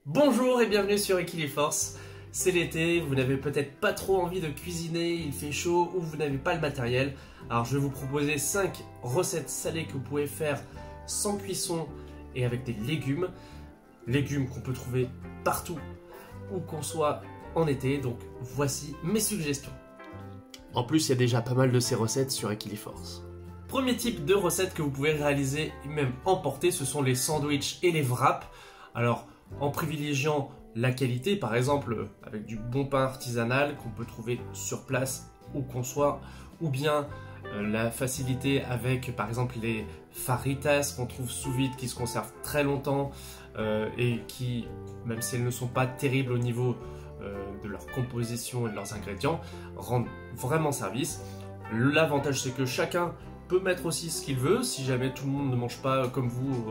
Bonjour et bienvenue sur Equiliforce. C'est l'été, vous n'avez peut-être pas trop envie de cuisiner, il fait chaud ou vous n'avez pas le matériel. Alors je vais vous proposer 5 recettes salées que vous pouvez faire sans cuisson et avec des légumes. Légumes qu'on peut trouver partout où qu'on soit en été, donc voici mes suggestions. En plus, il y a déjà pas mal de ces recettes sur Equiliforce. Premier type de recette que vous pouvez réaliser et même emporter, ce sont les sandwichs et les wraps. Alors, en privilégiant la qualité, par exemple avec du bon pain artisanal qu'on peut trouver sur place où qu'on soit, ou bien la facilité avec par exemple les faritas qu'on trouve sous vide qui se conservent très longtemps et qui, même si elles ne sont pas terribles au niveau de leur composition et de leurs ingrédients, rendent vraiment service. L'avantage, c'est que chacun peut mettre aussi ce qu'il veut, si jamais tout le monde ne mange pas comme vous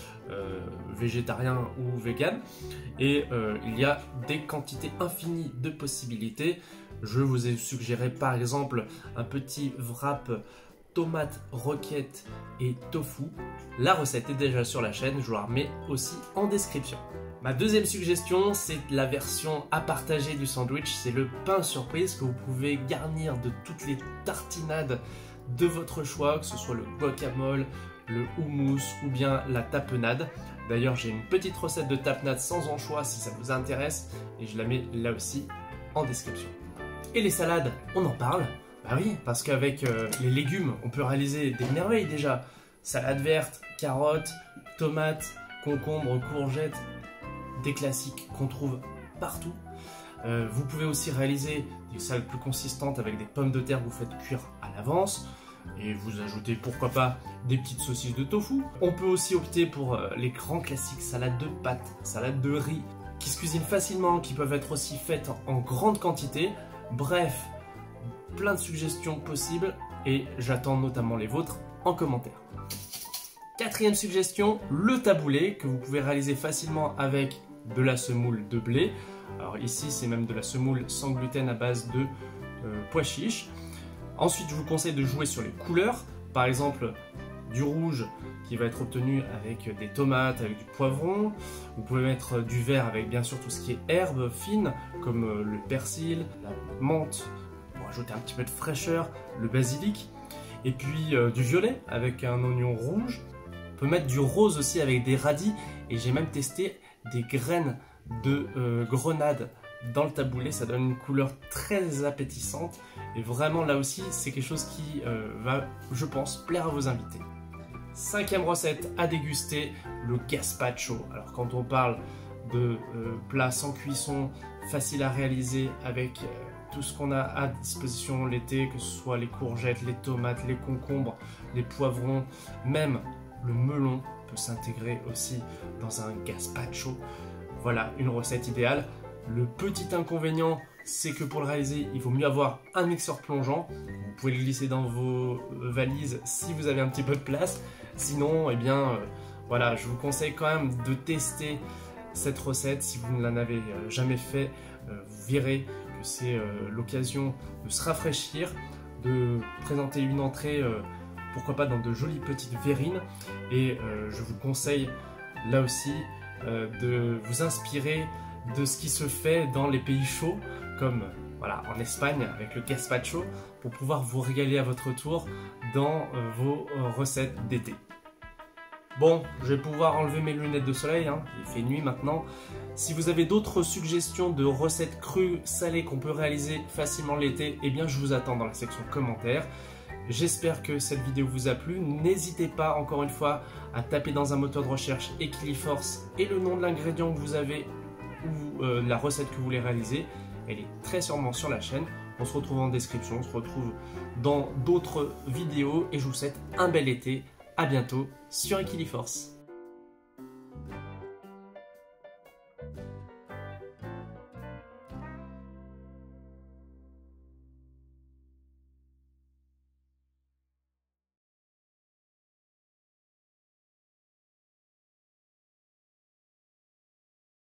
végétarien ou vegan, et il y a des quantités infinies de possibilités. Je vous ai suggéré par exemple un petit wrap tomate, roquette et tofu. La recette est déjà sur la chaîne, je vous la remets aussi en description. Ma deuxième suggestion, c'est la version à partager du sandwich, c'est le pain surprise que vous pouvez garnir de toutes les tartinades de votre choix, que ce soit le guacamole, le houmous ou bien la tapenade. D'ailleurs, j'ai une petite recette de tapenade sans anchois si ça vous intéresse et je la mets là aussi en description. Et les salades, on en parle? Bah oui, parce qu'avec les légumes, on peut réaliser des merveilles déjà. Salade verte, carottes, tomates, concombres, courgettes, des classiques qu'on trouve partout. Vous pouvez aussi réaliser des salades plus consistantes avec des pommes de terre que vous faites cuire à l'avance. Et vous ajoutez pourquoi pas des petites saucisses de tofu. On peut aussi opter pour les grands classiques, salade de pâtes, salade de riz, qui se cuisinent facilement, qui peuvent être aussi faites en grande quantité. Bref, plein de suggestions possibles et j'attends notamment les vôtres en commentaire. Quatrième suggestion, le taboulé que vous pouvez réaliser facilement avec de la semoule de blé. Alors ici, c'est même de la semoule sans gluten à base de pois chiches. Ensuite, je vous conseille de jouer sur les couleurs, par exemple du rouge qui va être obtenu avec des tomates, avec du poivron. Vous pouvez mettre du vert avec bien sûr tout ce qui est herbes fines comme le persil, la menthe, pour ajouter un petit peu de fraîcheur, le basilic. Et puis du violet avec un oignon rouge. On peut mettre du rose aussi avec des radis et j'ai même testé des graines de grenade dans le taboulé, ça donne une couleur très appétissante et vraiment là aussi c'est quelque chose qui va, je pense, plaire à vos invités. Cinquième recette à déguster, le gazpacho. Alors quand on parle de plats sans cuisson, facile à réaliser avec tout ce qu'on a à disposition l'été, que ce soit les courgettes, les tomates, les concombres, les poivrons, même le melon peut s'intégrer aussi dans un gazpacho. Voilà une recette idéale. Le petit inconvénient, c'est que pour le réaliser, il vaut mieux avoir un mixeur plongeant. Vous pouvez le glisser dans vos valises si vous avez un petit peu de place. Sinon, eh bien, voilà, je vous conseille quand même de tester cette recette. Si vous ne l'en avez jamais fait, vous verrez que c'est l'occasion de se rafraîchir, de présenter une entrée, pourquoi pas dans de jolies petites verrines. Et je vous conseille là aussi de vous inspirer de ce qui se fait dans les pays chauds, comme voilà, en Espagne avec le gazpacho, pour pouvoir vous régaler à votre tour dans vos recettes d'été. Bon, je vais pouvoir enlever mes lunettes de soleil, hein. Il fait nuit maintenant. Si vous avez d'autres suggestions de recettes crues, salées qu'on peut réaliser facilement l'été, eh bien je vous attends dans la section commentaires. J'espère que cette vidéo vous a plu. N'hésitez pas, encore une fois, à taper dans un moteur de recherche Equiliforce et le nom de l'ingrédient que vous avez ou la recette que vous voulez réaliser. Elle est très sûrement sur la chaîne. On se retrouve en description, on se retrouve dans d'autres vidéos et je vous souhaite un bel été. À bientôt sur Equiliforce.